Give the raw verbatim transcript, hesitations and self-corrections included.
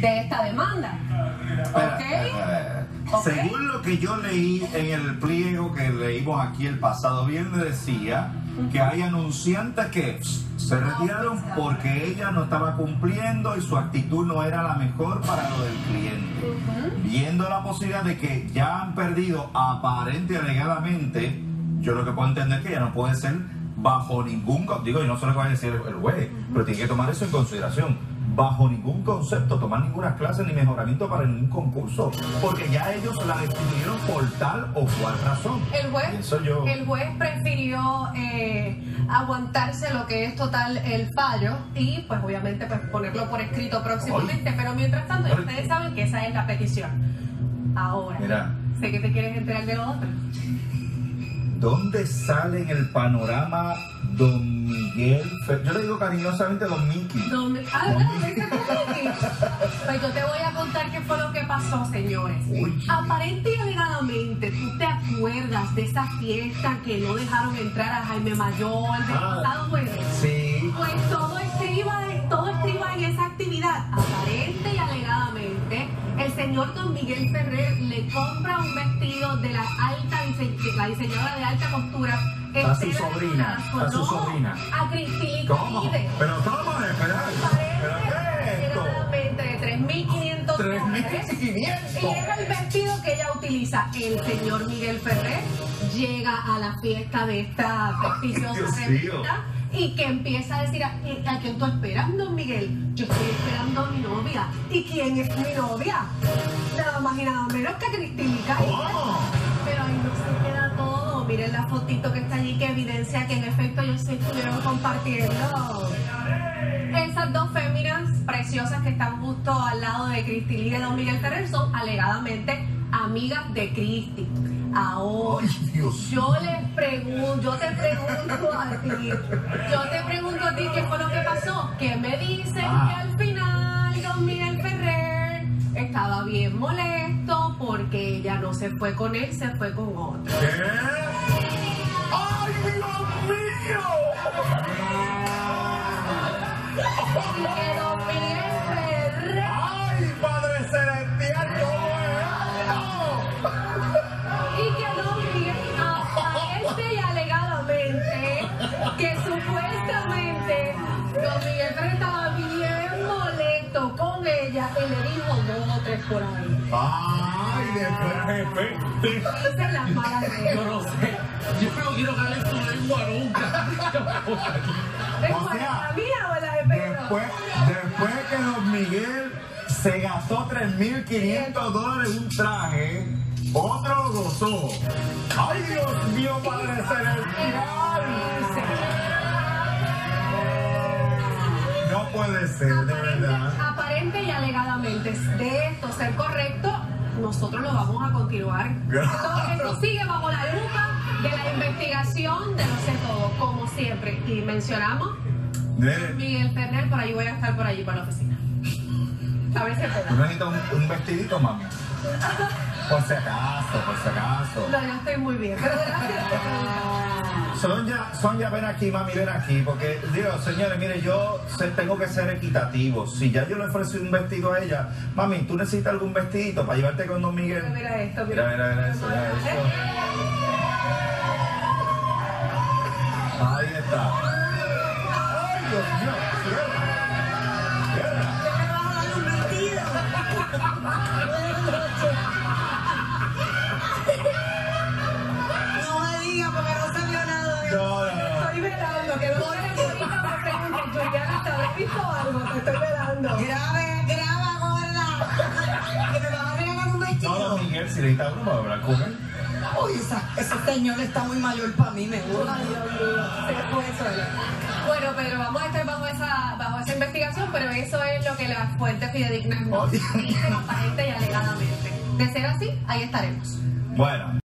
de esta demanda. Espera, ¿Ok? espera. ¿Ok? Según lo que yo leí en el pliego que leímos aquí el pasado viernes, decía que hay anunciantes que se retiraron porque ella no estaba cumpliendo y su actitud no era la mejor para lo del cliente. Uh-huh. Viendo la posibilidad de que ya han perdido aparente y alegadamente, yo lo que puedo entender es que ya no puede ser bajo ningún, digo, y no se lo va a decir el juez, uh-huh, pero tiene que tomar eso en consideración. Bajo ningún concepto tomar ninguna clase ni mejoramiento para ningún concurso, porque ya ellos la destituyeron por tal o cual razón. El juez, Pienso yo. el juez prefirió eh, aguantarse lo que es total el fallo y pues obviamente pues ponerlo por escrito próximamente. Ay. Pero mientras tanto ya ustedes saben que esa es la petición. Ahora, mira, sé que te quieres enterar de lo otro. ¿Dónde sale en el panorama Don Miguel? Yo le digo cariñosamente Don Mickey. Don Mickey. Ah, no, ¿ese fue Mickey? Pues yo te voy a contar qué fue lo que pasó, señores. Uy. Aparente y alegadamente, ¿tú te acuerdas de esa fiesta que no dejaron entrar a Jaime Mayor del Ah, pasado jueves? Sí. Pues todo estriba, todo estriba en esa actividad. Aparente y alegadamente, el señor Don Miguel Ferrer le compra un vestido de la alta dise la diseñadora de alta costura. A su sobrina, a su no, sobrina. A Cristina. ¿Cómo? Pero ¿cómo? Espera. ¿Pero qué es esto? Alegadamente de tres mil quinientos tres mil dólares. quinientos. Y es el vestido que ella utiliza. El señor Miguel Ferrer llega a la fiesta de esta prestigiosa revista y que empieza a decir, ¿a, ¿a quién tú esperas, Don Miguel? Yo estoy esperando a mi novia. ¿Y quién es mi novia? Nada más y nada menos que Cristina. ¿Cómo? Pero ahí no se queda todo. Miren la fotito que está allí que evidencia que en efecto ellos se estuvieron compartiendo. Esas dos féminas preciosas que están justo al lado de Cristi Lee y de Don Miguel Ferrer son alegadamente amigas de Cristi. Ahora, Ay, Dios. yo les pregunto, yo te pregunto a ti, yo te pregunto a ti qué fue lo que pasó, que me dicen Ah. que al final Don Miguel Ferrer estaba bien molesto porque ella no se fue con él, se fue con otro. ¿Qué? ¡Ay, Dios mío! Y que Don Miguel Ferrer, ¡Ay, Padre Celestial, cómo es! y que Don Miguel aparente y alegadamente que supuestamente Don Miguel Ferrer estaba bien molesto con ella y le dijo dos o tres por ahí. ¡Ay, después, jefe! Dicen las malas lenguas. Yo no sé. Yo no quiero caer en tu lengua nunca. ¿Es O cuál, sea, la mía o la de Pedro? Después, después que Don Miguel se gastó tres mil quinientos dólares en un traje, otro lo gozó. ¡Ay, Dios mío, Padre Celestial! No puede ser, de verdad. Aparente y alegadamente, de esto ser correcto, nosotros lo vamos a continuar. Esto, esto sigue bajo la lupa de la investigación de Lo Sé Todo, como siempre. Y mencionamos De- Miguel Ferrer, por ahí voy a estar por allí para la oficina. A ver si ¿Tú puedo. necesitas un, un vestidito, mami? Por si acaso, por si acaso. No, yo estoy muy bien, pero gracias por preguntar. Sonia, Sonia, ven aquí, mami, ven aquí, porque, digo, señores, mire, yo se- tengo que ser equitativo. Si ya yo le ofrecí un vestido a ella, mami, ¿tú necesitas algún vestidito para llevarte con Don Miguel? Mira, mira esto, Mira, mira. mira, mira eso, mira eso. Ahí está. ¡Ay, Dios mío! Cierra. Cierra. No me diga porque no se vio nada. No, no, no. Estoy velando, que no es que ahorita me pregunten, Juliana, ¿te habrás visto algo? Te estoy velando. Grabe, graba, gorda. Que me vas a regalar un No, vestido. Don Miguel, si necesitas uno para hablar con él. Uy, esa, ese señor está muy mayor para mí, me gusta. Ay, Dios mío, se fue solo. Bueno, pero vamos a estar bajo esa, bajo esa investigación, pero eso es lo que las fuentes fidedignas nos Oye. dicen aparente y alegadamente. De ser así, ahí estaremos. Bueno.